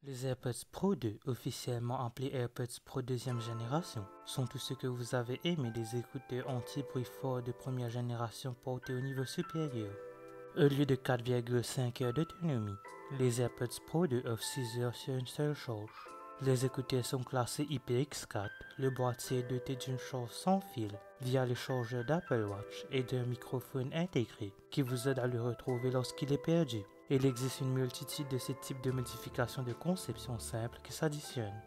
Les AirPods Pro 2, officiellement appelés AirPods Pro deuxième génération, sont tout ce que vous avez aimé des écouteurs anti-bruit fort de première génération portés au niveau supérieur. Au lieu de 4,5 heures d'autonomie, les AirPods Pro 2 offrent 6 heures sur une seule charge. Les écouteurs sont classés IPX4, le boîtier est doté d'une charge sans fil via le chargeur d'Apple Watch et d'un microphone intégré qui vous aide à le retrouver lorsqu'il est perdu. Il existe une multitude de ces types de modifications de conception simples qui s'additionnent.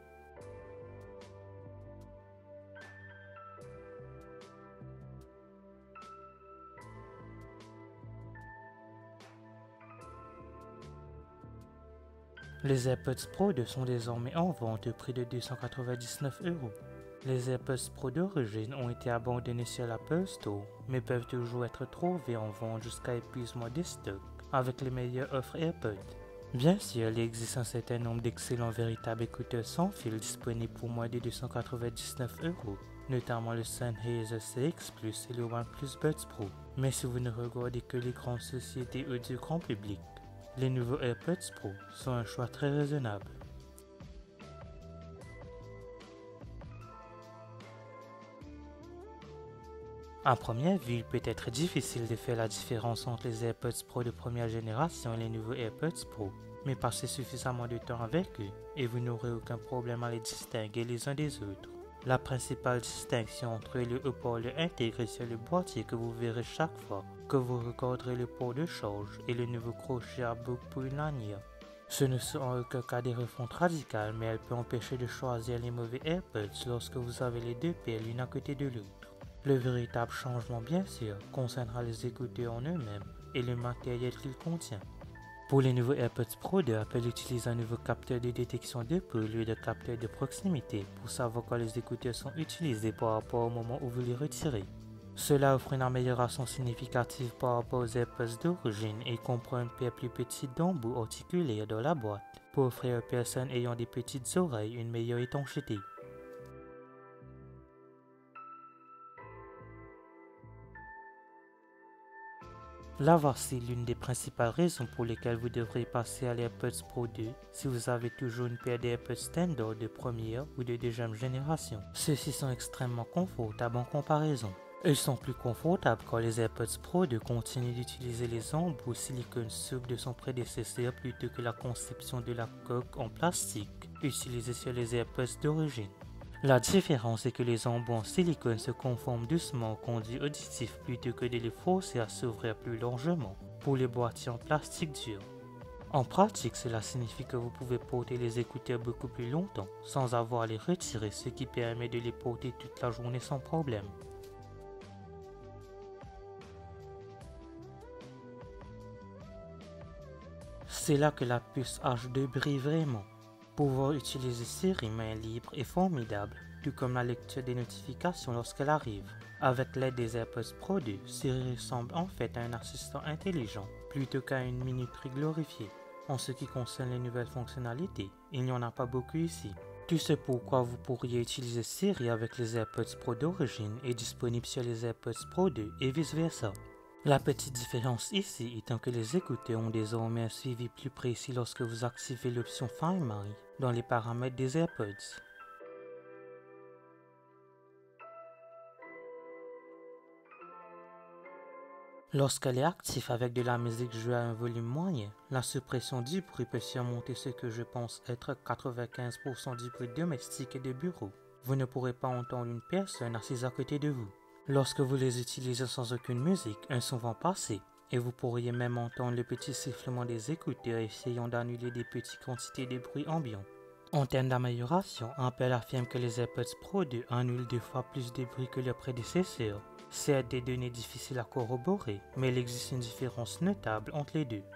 Les AirPods Pro 2 sont désormais en vente au prix de 299 €. Les AirPods Pro d'origine ont été abandonnés sur l'Apple Store, mais peuvent toujours être trouvés en vente jusqu'à épuisement des stocks avec les meilleures offres AirPods. Bien sûr, il existe un certain nombre d'excellents véritables écouteurs sans fil disponibles pour moins de 299 €, notamment le Sennheiser CX Plus et le OnePlus Buds Pro. Mais si vous ne regardez que les grandes sociétés ou du grand public, les nouveaux AirPods Pro sont un choix très raisonnable. À première vue, il peut être difficile de faire la différence entre les AirPods Pro de première génération et les nouveaux AirPods Pro, mais passez suffisamment de temps avec eux et vous n'aurez aucun problème à les distinguer les uns des autres. La principale distinction entre le haut-parleur intégré sur le boîtier que vous verrez chaque fois que vous regarderez le port de charge et le nouveau crochet à boucle pour une lanière. Ce ne sont en aucun cas des refontes radicales, mais elles peuvent empêcher de choisir les mauvais AirPods lorsque vous avez les deux paires l'une à côté de l'autre. Le véritable changement, bien sûr, concernera les écouteurs en eux-mêmes et le matériel qu'ils contiennent. Pour les nouveaux AirPods Pro 2, Apple utilise un nouveau capteur de détection de bruit au lieu de capteur de proximité pour savoir quand les écouteurs sont utilisés par rapport au moment où vous les retirez. Cela offre une amélioration significative par rapport aux AirPods d'origine et comprend une paire plus petite d'embouts articulaires dans la boîte pour offrir aux personnes ayant des petites oreilles une meilleure étanchéité. Là voici l'une des principales raisons pour lesquelles vous devriez passer à l'AirPods Pro 2 si vous avez toujours une paire d'AirPods standard de première ou de deuxième génération. Ceux-ci sont extrêmement confortables en comparaison. Ils sont plus confortables car les AirPods Pro 2 continuent d'utiliser les embouts silicone souple de son prédécesseur plutôt que la conception de la coque en plastique utilisée sur les AirPods d'origine. La différence est que les embouts en silicone se conforment doucement au conduit auditif plutôt que de les forcer à s'ouvrir plus largement pour les boîtiers en plastique dur. En pratique, cela signifie que vous pouvez porter les écouteurs beaucoup plus longtemps sans avoir à les retirer, ce qui permet de les porter toute la journée sans problème. C'est là que la puce H2 brille vraiment. Pouvoir utiliser Siri main libre est formidable, tout comme la lecture des notifications lorsqu'elle arrive. Avec l'aide des AirPods Pro 2, Siri ressemble en fait à un assistant intelligent, plutôt qu'à une minuterie glorifiée. En ce qui concerne les nouvelles fonctionnalités, il n'y en a pas beaucoup ici. Tout ce pourquoi vous pourriez utiliser Siri avec les AirPods Pro d'origine est disponible sur les AirPods Pro 2 et vice versa. La petite différence ici étant que les écouteurs ont désormais un suivi plus précis lorsque vous activez l'option Find My dans les paramètres des AirPods. Lorsqu'elle est active avec de la musique jouée à un volume moyen, la suppression du bruit peut surmonter ce que je pense être 95% du bruit domestique et de bureau. Vous ne pourrez pas entendre une personne assise à côté de vous. Lorsque vous les utilisez sans aucune musique, un son va passer, et vous pourriez même entendre le petit sifflement des écouteurs essayant d'annuler des petites quantités de bruit ambiant. En termes d'amélioration, Apple affirme que les AirPods Pro 2 annulent 2 fois plus de bruit que leurs prédécesseurs. C'est des données difficiles à corroborer, mais il existe une différence notable entre les deux.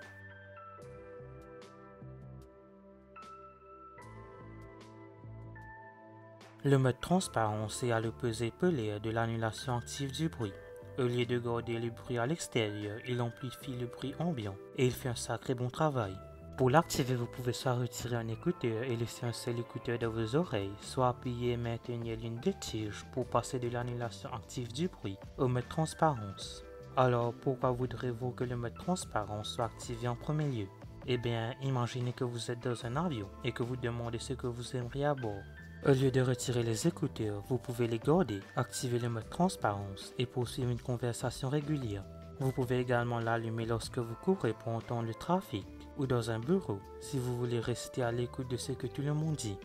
Le mode transparence est à l'opposé polaire de l'annulation active du bruit. Au lieu de garder le bruit à l'extérieur, il amplifie le bruit ambiant et il fait un sacré bon travail. Pour l'activer, vous pouvez soit retirer un écouteur et laisser un seul écouteur dans vos oreilles, soit appuyer et maintenir l'une des tiges pour passer de l'annulation active du bruit au mode transparence. Alors pourquoi voudrez-vous que le mode transparence soit activé en premier lieu? Eh bien, imaginez que vous êtes dans un avion et que vous demandez ce que vous aimeriez à bord. Au lieu de retirer les écouteurs, vous pouvez les garder, activer le mode transparence et poursuivre une conversation régulière. Vous pouvez également l'allumer lorsque vous courez pour entendre le trafic ou dans un bureau si vous voulez rester à l'écoute de ce que tout le monde dit.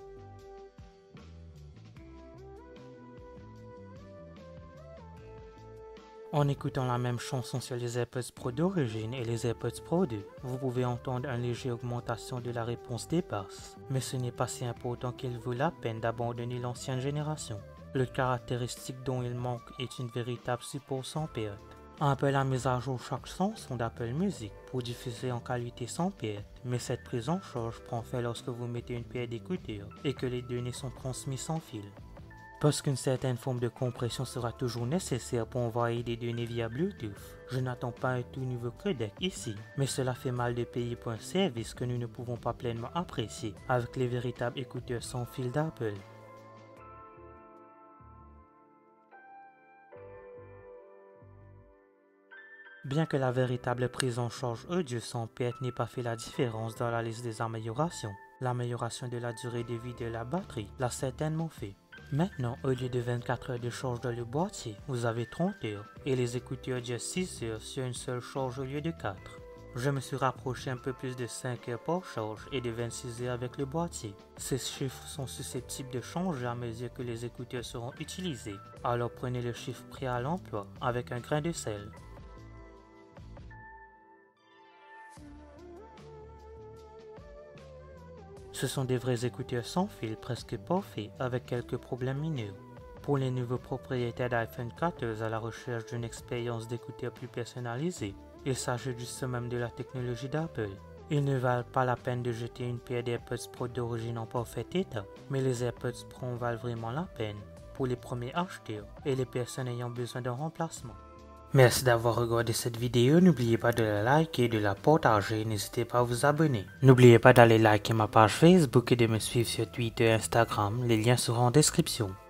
En écoutant la même chanson sur les AirPods Pro d'origine et les AirPods Pro 2, vous pouvez entendre une légère augmentation de la réponse des basses, mais ce n'est pas si important qu'il vaut la peine d'abandonner l'ancienne génération. Le caractéristique dont il manque est une véritable support sans perte. Apple a mis à jour chaque chanson d'Apple Music pour diffuser en qualité sans perte, mais cette prise en charge prend fin lorsque vous mettez une paire d'écouteurs et que les données sont transmises sans fil. Parce qu'une certaine forme de compression sera toujours nécessaire pour envoyer des données via Bluetooth, je n'attends pas un tout nouveau codec ici, mais cela fait mal de payer pour un service que nous ne pouvons pas pleinement apprécier avec les véritables écouteurs sans fil d'Apple. Bien que la véritable prise en charge audio sans perte n'ait pas fait la différence dans la liste des améliorations, l'amélioration de la durée de vie de la batterie l'a certainement fait. Maintenant, au lieu de 24 heures de charge dans le boîtier, vous avez 30 heures et les écouteurs de 6 heures sur une seule charge au lieu de 4. Je me suis rapproché un peu plus de 5 heures par charge et de 26 heures avec le boîtier. Ces chiffres sont susceptibles de changer à mesure que les écouteurs seront utilisés, alors prenez le chiffre prêt à l'emploi avec un grain de sel. Ce sont des vrais écouteurs sans fil presque parfaits avec quelques problèmes mineurs. Pour les nouveaux propriétaires d'iPhone 14 à la recherche d'une expérience d'écouteurs plus personnalisée, il s'agit juste même de la technologie d'Apple. Il ne valent pas la peine de jeter une paire d'AirPods Pro d'origine en parfait état, mais les AirPods Pro en valent vraiment la peine pour les premiers acheteurs et les personnes ayant besoin d'un remplacement. Merci d'avoir regardé cette vidéo, n'oubliez pas de la liker et de la partager, n'hésitez pas à vous abonner. N'oubliez pas d'aller liker ma page Facebook et de me suivre sur Twitter et Instagram, les liens seront en description.